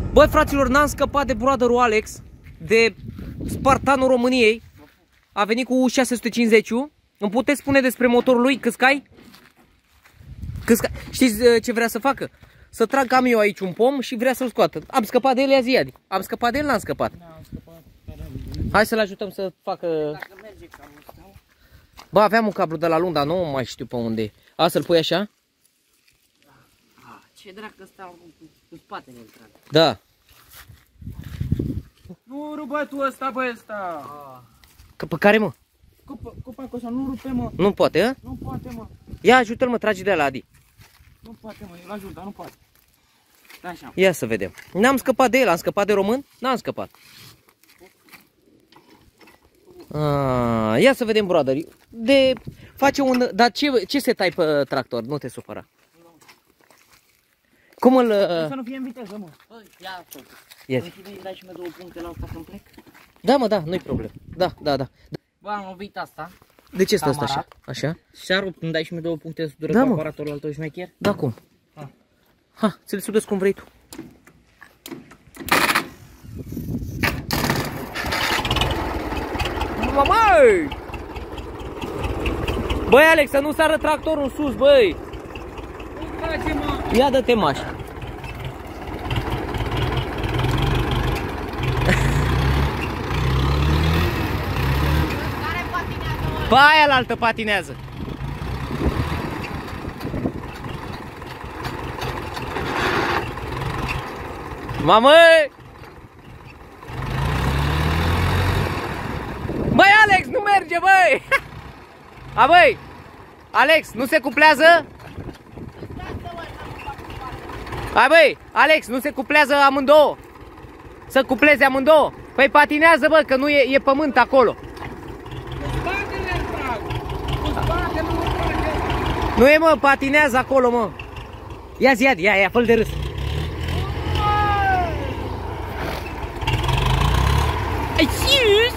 Băi, fraților, n-am scăpat de brotherul Alex, de Spartanul României. A venit cu 650-ul. Îmi puteți spune despre motorul lui, Qsqai? Știți ce vrea să facă? Să trag am eu aici un pom și vrea să-l scoată. Am scăpat de el, ia zi, Adi. Am scăpat de el, n-am scăpat. Hai să-l ajutăm să facă... Dacă merge cablul ăsta. Bă, aveam un cablu de la Lunda, nu mai știu pe unde e. A, să-l pui așa? Ce dracu stau cu spatele în trag. Da. Nu rupe tu ăsta, bă, ăsta. Că pe care, mă? Copacul ăsta, nu rupe, mă. Nu poate, a? Nu poate, mă. Ia, ajută-l, mă, trage de la Adi. Nu poate, mă, eu l-ajut, dar nu poate. Da, așa. Ia să vedem. N-am scăpat de el, am scăpat de român? N-am scăpat. Ia să vedem, brother. Face un... Dar ce set ai pe tractor? Nu te supăra. Cum îl... Să nu fie în viteză, mă. Băi, ia tot. Yes. Îmi dai și mie 2 puncte la asta când plec? Da, mă, da, nu-i problem. Da. Bă, am lovit asta. De ce stă asta așa? Așa? Și-a rupt, îmi dai și mie 2 puncte să dură Da, cu mă. aparatorul al tău șmecher? Da, cum? Ha, ți-l sudesc cum vrei tu. Mamai! Băi, Alex, să nu sară tractorul în sus, băi! Ia dă-te mașa. Care patinează, mă? Pe aia la altă patinează. Mamă! Băi, Alex, nu merge, băi! A, băi! Alex, nu se cuplează? Hai, băi! Alex, nu se cuplează amândouă? Să cupleze amândouă? Păi patinează, bă, că nu e pământ acolo. Nu e, mă, patinează acolo, mă. Ia zi, ia, fă-l de râs. Ai sus!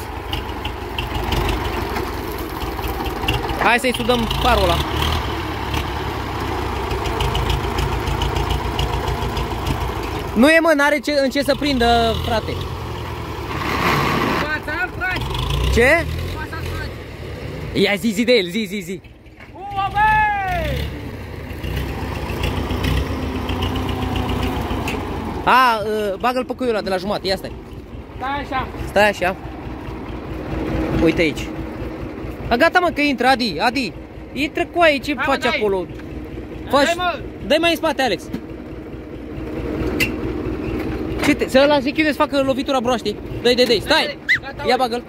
Hai să-i sudăm parul ăla. Nu e, mă, n-are în ce să prindă, frate. Fața, frate! Ce? Fața, frate! Ia zi de el, zi. Ua, băi! Bagă-l pe cuiul ăla de la jumătate, ia stai. Stai așa. Stai așa. Uite aici. Gata, mă, că intră, Adi. Intră cu aia, ce faci acolo? Dai mai în spate, Alex. Să la zic eu să facă lovitura broaștii. Dai, stai. Ia bagă-l.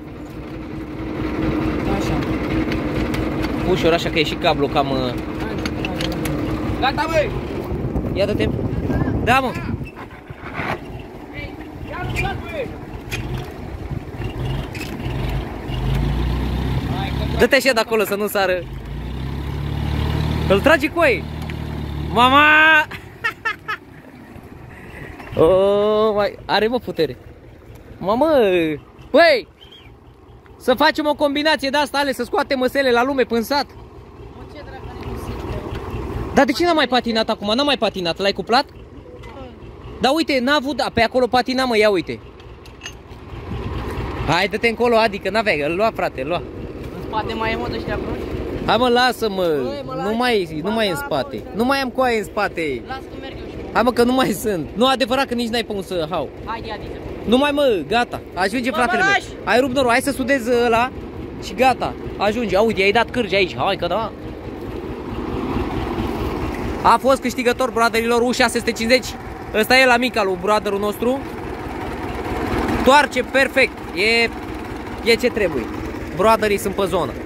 Așa. Ușor, așa că e și cablu cam... Gata, băi! Ia dă-te. Da, mă. Dă-te așa de acolo să nu sară. Îl trage cu ei. Mama! Oh, mai are, mă, putere. Mamă! Băi! Să facem o combinație de asta, Ale, să scoatem măsele la lume până sat. Dar de ce n-a mai patinat acum? N-a mai patinat, l-ai cuplat? Da, uite, n-a avut, pe acolo patina, mă, ia uite. Hai, dă-te încolo, Adi, că n-avea, îl lua, frate, îl lua. În spate mai e, mă, de ăștia proști? Hai, mă, lasă-mă, nu mai e în spate. Nu mai am coaie în spate. Las că merg eu și mă. Hai, mă, că nu mai sunt. Nu, adevărat că nici n-ai pe un să hau. Haide, Adi. Nu mai, mă, gata, ajunge, fratele meu. Ai rupt norul, hai să sudezi ăla și gata, ajunge. Uite, i-ai dat cârgi aici, hai că da. A fost câștigător, broaderilor, U650. Ăsta e la mica lui brotherul nostru. Toarce perfect, e ce trebuie. Broaderii sunt pe zonă.